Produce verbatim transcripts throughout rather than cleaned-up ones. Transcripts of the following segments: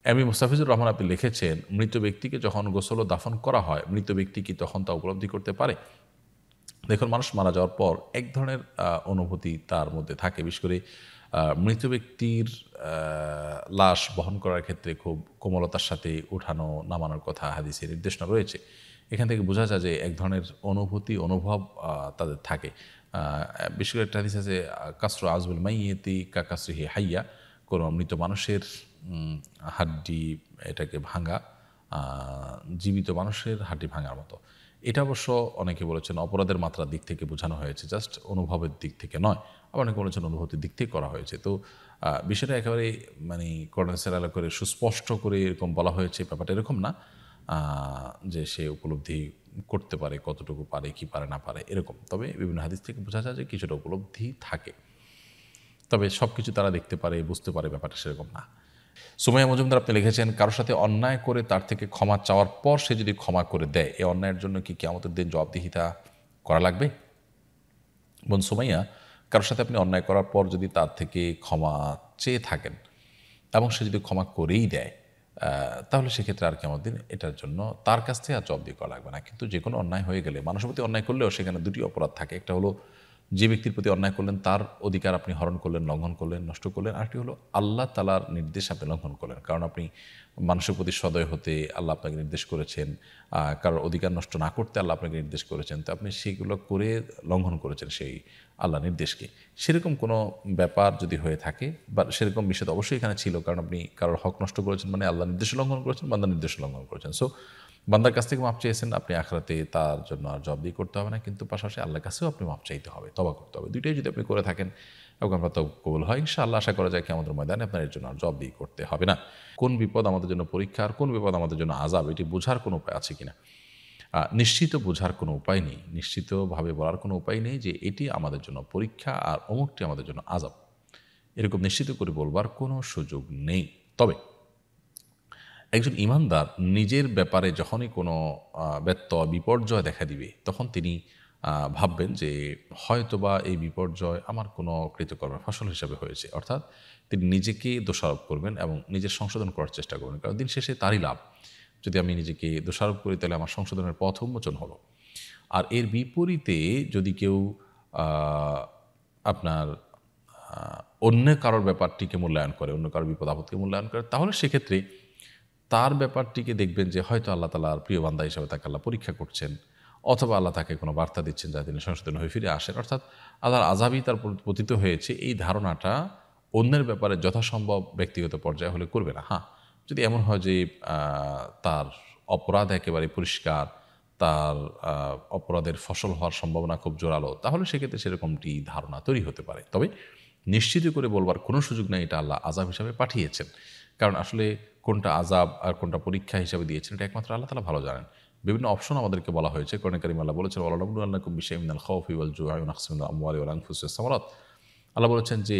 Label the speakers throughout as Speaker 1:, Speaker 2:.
Speaker 1: M E Mustafizur Rahman আপনি লিখেছেন, মৃত ব্যক্তিকে যখন গোসল ও দাফন করা হয়, মৃত ব্যক্তি কি তখন তা উপলব্ধি করতে পারে? দেখুন, মানুষ মারা যাওয়ার পর এক ধরনের অনুভূতি তার মধ্যে থাকে। বিশেষ করে মৃত ব্যক্তির লাশ বহন করার ক্ষেত্রে খুব কোমলতার সাথে উঠানো নামানোর কথা হাদিসে নির্দেশনা রয়েছে। এখান থেকে বোঝা যায় যে এক ধরনের অনুভূতি অনুভব তাদের থাকে। বিশেষ করে একটা হাদিস আছে, কাসরু আজবুল মাইয়েতি কা কাসরিহি হাইয়া, কোনো মৃত মানুষের হাড্ডি এটাকে ভাঙা জীবিত মানুষের হাড্ডি ভাঙার মতো। এটা অবশ্য অনেকে বলেছেন অপরাধের মাত্রার দিক থেকে বোঝানো হয়েছে, জাস্ট অনুভবের দিক থেকে নয়। আবার অনেকে বলেছেন অনুভূতির দিক থেকে করা হয়েছে। তো বিষয়টা একেবারে মানে কর্নেসের আলো করে সুস্পষ্ট করে এরকম বলা হয়েছে, ব্যাপারটা এরকম না যে সে উপলব্ধি করতে পারে, কতটুকু পারে কি পারে না পারে এরকম। তবে বিভিন্ন হাদিস থেকে বোঝা যায় যে কিছুটা উপলব্ধি থাকে, তবে সব কিছু তারা দেখতে পারে বুঝতে পারে, ব্যাপারটা সেরকম না। সুমাইয়া মজুমদার আপনি লিখেছেন, কারোর সাথে অন্যায় করে তার থেকে ক্ষমা চাওয়ার পর সে যদি ক্ষমা করে দেয়, এই অন্যায়ের জন্য কি কিয়ামতের দিন জবাবদিহিতা করা লাগবে? বোন সুমাইয়া, কারোর সাথে আপনি অন্যায় করার পর যদি তার থেকে ক্ষমা চেয়ে থাকেন এবং সে যদি ক্ষমা করেই দেয়, তাহলে সেক্ষেত্রে আর কিয়ামতের দিন এটার জন্য তার কাছ থেকে আর জবাবদিহি করা লাগবে না। কিন্তু যে কোনো অন্যায় হয়ে গেলে, মানুষের প্রতি অন্যায় করলেও সেখানে দুটি অপরাধ থাকে। একটা হলো যে ব্যক্তির প্রতি অন্যায় করলেন তার অধিকার আপনি হরণ করলেন, লঙ্ঘন করলেন, নষ্ট করলেন। আরেকটি হলো আল্লাহ তাআলার নির্দেশ আপনি লঙ্ঘন করলেন, কারণ আপনি মানুষের প্রতি সদয় হতে আল্লাহ আপনাকে নির্দেশ করেছেন, কারোর অধিকার নষ্ট না করতে আল্লাহ আপনাকে নির্দেশ করেছেন, তো আপনি সেগুলো করে লঙ্ঘন করেছেন সেই আল্লাহ নির্দেশকে। সেরকম কোনো ব্যাপার যদি হয়ে থাকে বা সেরকম বিষয় অবশ্যই এখানে ছিল, কারণ আপনি কারোর হক নষ্ট করেছেন মানে আল্লাহ নির্দেশ লঙ্ঘন করেছেন, বান্দার নির্দেশ লঙ্ঘন করেছেন। সো বান্দার কাছ থেকে মাপ চেয়েছেন, আপনি আখরাতে তার জন্য আর জবাবদিহি করতে হবে না, কিন্তু পাশাপাশি আল্লাহর কাছেও আপনি মাপ চাইতে হবে, তওবা করতে হবে। দুইটাই যদি আপনি করে থাকেন এবং আপনার তওবা কবুল হয়, ইনশাআল্লাহ আশা করা যায় কিয়ামতের ময়দানে আপনার এর জন্য আর জবাবদিহি করতে হবে না। কোন বিপদ আমাদের জন্য পরীক্ষা আর কোন বিপদ আমাদের জন্য আযাব, এটি বোঝার কোনো উপায় আছে কিনা? নিশ্চিত বোঝার কোনো উপায় নেই, নিশ্চিতভাবে বলার কোনো উপায় নেই যে এটি আমাদের জন্য পরীক্ষা আর অমুকটি আমাদের জন্য আযাব, এরকম নিশ্চিত করে বলবার কোনো সুযোগ নেই। তবে একজন ঈমানদার নিজের ব্যাপারে যখনই কোনো ব্যত্যয় বিপর্যয় দেখা দিবে, তখন তিনি ভাববেন যে হয়তোবা এই বিপর্যয় আমার কোনো কৃতকর্মের ফসল হিসাবে হয়েছে। অর্থাৎ তিনি নিজেকে দোষারোপ করবেন এবং নিজের সংশোধন করার চেষ্টা করবেন, কারণ দিন শেষে তারই লাভ। যদি আমি নিজেকে দোষারোপ করি তাহলে আমার সংশোধনের পথ উন্মোচন হলো। আর এর বিপরীতে যদি কেউ আপনার অন্য কারোর ব্যাপারটিকে মূল্যায়ন করে, অন্য কারোর বিপদ আপদকে মূল্যায়ন করে, তাহলে সেক্ষেত্রে তার ব্যাপারটিকে দেখবেন যে হয়তো আল্লাহ তাআলার প্রিয় বান্দা হিসাবে তাকে আল্লাহ পরীক্ষা করছেন, অথবা আল্লাহ তাকে কোনো বার্তা দিচ্ছেন যা তিনি সংশোধন হয়ে ফিরে আসেন। অর্থাৎ আল্লাহর আযাবই তার পতিত হয়েছে, এই ধারণাটা অন্যের ব্যাপারে যথাসম্ভব ব্যক্তিগত পর্যায়ে হলে করবে না। হ্যাঁ, যদি এমন হয় যে তার অপরাধ একেবারে পরিষ্কার, তার অপরাধের ফসল হওয়ার সম্ভাবনা খুব জোরালো, তাহলে সেক্ষেত্রে সেরকমটি ধারণা তৈরি হতে পারে। তবে নিশ্চিত করে বলবার কোনো সুযোগ নেই এটা আল্লাহ আযাব হিসাবে পাঠিয়েছেন, কারণ আসলে কোনটা আযাব আর কোনটা পরীক্ষা হিসাবে দিয়েছেন এটা একমাত্র আল্লাহ তাআলা ভালো জানেন। বিভিন্ন অপশন আমাদেরকে বলা হয়েছে। কোরআনে কারীমে আল্লাহ বলেছেন, ওয়ালানাবলুওয়ান্নাকুম বিশাইইন মিনাল খাউফি ওয়াল জু'i ওয়া নাকসিন মিনাল আমওয়ালি ওয়াল আনফুসি ওয়াস সামারাত। আল্লাহ বলেছেন যে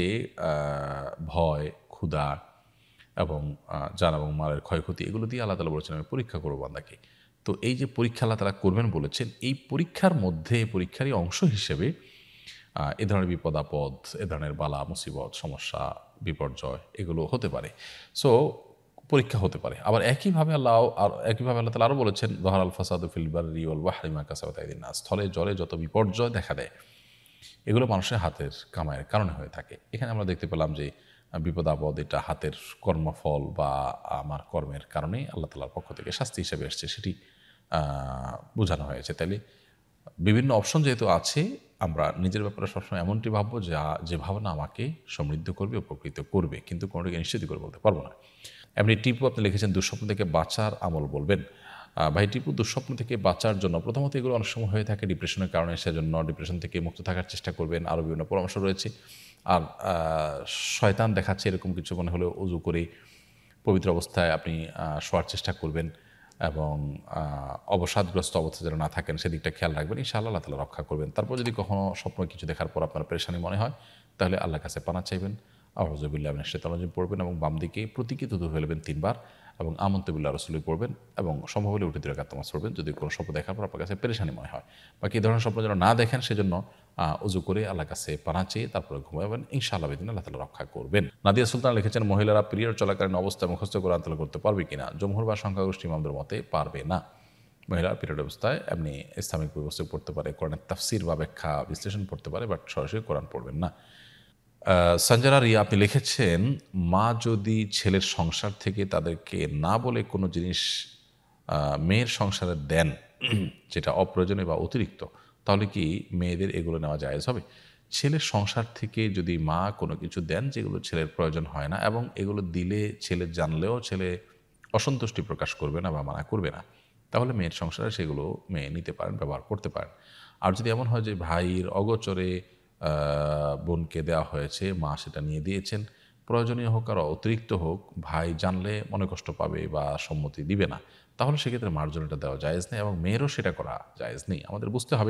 Speaker 1: ভয়, ক্ষুধা এবং জান এবং মালের ক্ষয়ক্ষতি, এগুলো দিয়ে আল্লাহ তাআলা বলেছেন আমি পরীক্ষা করব বান্দাকে। তো এই যে পরীক্ষা আল্লাহ তাআলা করবেন বলেছেন, এই পরীক্ষার মধ্যে পরীক্ষারই অংশ হিসেবে এ ধরনের বিপদ আপদ, এ ধরনের বালা মুসিবত, সমস্যা, বিপর্যয় এগুলো হতে পারে। সো পরীক্ষা হতে পারে। আবার একইভাবে আল্লাহ আর একইভাবে আল্লাহ তাআলা আরও বলেছেন, যাহারাল ফাসাদু ফিল বাররি ওয়াল বাহরি বিমা কাসাবাত আইদিন নাস। স্থলে জলে যত বিপর্যয় দেখা দেয় এগুলো মানুষের হাতের কামাইয়ের কারণে হয়ে থাকে। এখানে আমরা দেখতে পেলাম যে বিপদ আপদ এটা হাতের কর্মফল বা আমার কর্মের কারণেই আল্লাহ তাআলার পক্ষ থেকে শাস্তি হিসেবে এসছে, সেটি বোঝানো হয়েছে। তাইলে বিভিন্ন অপশন যেহেতু আছে, আমরা নিজের ব্যাপারে সবসময় এমনটি ভাববো যা যে ভাবনা আমাকে সমৃদ্ধ করবে, উপকৃত করবে, কিন্তু কোনোটিকে নিশ্চিত করে বলতে পারবো না। এমনি টিপু আপনি লিখেছেন দুঃস্বপ্ন থেকে বাঁচার আমল বলবেন। ভাই টিপু, দুঃস্বপ্ন থেকে বাঁচার জন্য প্রথমত এগুলো অনেক সময় হয়ে থাকে ডিপ্রেশনের কারণে, সেজন্য ডিপ্রেশন থেকে মুক্ত থাকার চেষ্টা করবেন। আরও বিভিন্ন পরামর্শ রয়েছে। আর শয়তান দেখাচ্ছে এরকম কিছু মনে হলে ওযু করে পবিত্র অবস্থায় আপনি শোয়ার চেষ্টা করবেন এবং অবসাদগ্রস্ত অবস্থা যেন না থাকেন সেদিকটা খেয়াল রাখবেন। ইনশাআল্লাহ আল্লাহ তাআলা রক্ষা করবেন। তারপর যদি কখনও স্বপ্ন কিছু দেখার পর আপনার পেরেশানি মনে হয়, তাহলে আল্লাহর কাছে পানা চাইবেন। আউযুবিল্লাহি মিনাশ শাইতানির রাজিম পড়বেন এবং বাম দিকে প্রতীকী থুতু ফেলবেন তিনবার এবং আমানতু বিল্লাহি ওয়া রাসূলিহি পড়বেন এবং সম্ভব হলে উঠে দুই রাকাত নামাজ পড়বেন যদি কোনো স্বপ্ন দেখার পর আপনার কাছে পেরেশানি মনে হয়। বাকি এই ধরনের স্বপ্ন যেন না দেখেন সেজন্য উজু করে আল্লাহর কাছে পানাহ চেয়ে তারপরে ঘুমাবেন, ইনশাআল্লাহ বিদিন আল্লাহ তাআলা রক্ষা করবেন। নাদিয়া সুলতান লিখেছেন, মহিলারা পিরিয়ড চলাকালীন অবস্থায় মুখস্থ কোরআন তেলাওয়াত করতে পারবে কিনা? জমহুর বা সংখ্যাগরিষ্ঠ ইমামদের মতে পারবে না। মহিলা পিরিয়ড অবস্থায় এমনি ইসলামিক ব্যবস্থা পড়তে পারে, কোরআনের তাফসির বা ব্যাখ্যা বিশ্লেষণ পড়তে পারে, বাট সরাসরি কোরআন পড়বেন না। সঞ্জনা রিয়া আপনি লিখেছেন, মা যদি ছেলের সংসার থেকে তাদেরকে না বলে কোনো জিনিস মেয়ের সংসারে দেন যেটা অপ্রয়োজনীয় বা অতিরিক্ত, তাহলে কি মেয়েদের এগুলো নেওয়া জায়েজ হবে? ছেলের সংসার থেকে যদি মা কোনো কিছু দেন যেগুলো ছেলের প্রয়োজন হয় না এবং এগুলো দিলে ছেলে জানলেও ছেলে অসন্তুষ্টি প্রকাশ করবে না বা মানা করবে না, তাহলে মেয়ের সংসারে সেগুলো মেয়ে নিতে পারেন, ব্যবহার করতে পারেন। আর যদি এমন হয় যে ভাইয়ের অগোচরে বোনকে দেওয়া হয়েছে, মা সেটা নিয়ে দিয়েছেন, প্রয়োজনীয় হোক আর অতিরিক্ত হোক, ভাই জানলে মনে কষ্ট পাবে বা সম্মতি দিবে না, তাহলে সেক্ষেত্রে মার্জনাটা দেওয়া জায়েজ নেই এবং মেয়েরও সেটা করা জায়েজ নেই। আমাদের বুঝতে হবে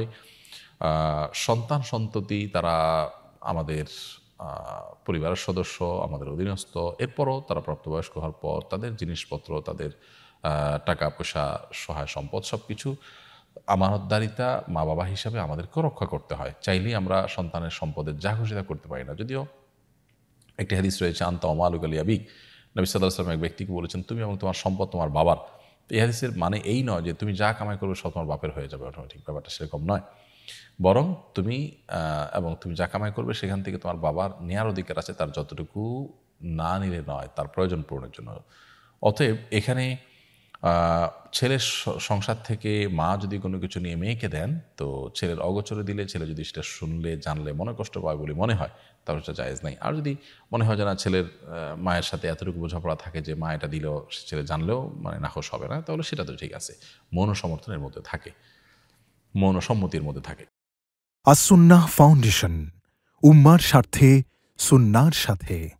Speaker 1: সন্তান সন্ততি তারা আমাদের পরিবারের সদস্য, আমাদের অধীনস্থ, এরপরও তারা প্রাপ্তবয়স্ক হওয়ার পর তাদের জিনিসপত্র, তাদের টাকা পয়সা, সহায় সম্পদ সব কিছু আমানতদারিতা মা বাবা হিসাবে আমাদেরকেও রক্ষা করতে হয়। চাইলেই আমরা সন্তানের সম্পদের যা খুশি তা করতে পারি না। যদিও একটি হাদিস রয়েছে, আনতা ওমালুকা লিআবিক, নবী সাল্লাল্লাহু আলাইহি ওয়াসাল্লাম এক ব্যক্তিকে বলেছেন, তুমি এবং তোমার সম্পদ তোমার বাবার। এই হাদিসের মানে এই নয় যে তুমি যা কামাই করবে সব তোমার বাপের হয়ে যাবে অটোমেটিক, ব্যাপারটা সেরকম নয়। বরং তুমি এবং তুমি যা কামাই করবে সেখান থেকে তোমার বাবার নেয়ার অধিকার আছে, তার যতটুকু না নিলে নয়, তার প্রয়োজন পূরণের জন্য। অতএব এখানে ছেলের সংসার থেকে মা যদি কোনো কিছু নিয়ে মেয়েকে দেন, তো ছেলের অগোচরে দিলে ছেলে যদি সেটা শুনলে জানলে মনে কষ্ট পায় বলে মনে হয়, তাহলে সেটা জায়েজ নাই। আর যদি মনে হয় যে না, ছেলের মায়ের সাথে এতটুকু বোঝাপড়া থাকে যে মা এটা দিলেও ছেলে জানলেও মানে নাখোশ হবে না, তাহলে সেটা তো ঠিক আছে, মৌন সমর্থনের মধ্যে থাকে, মৌন সম্মতির মধ্যে থাকে।
Speaker 2: আস সুন্নাহ ফাউন্ডেশন, উম্মার স্বার্থে সুন্নাহর সাথে।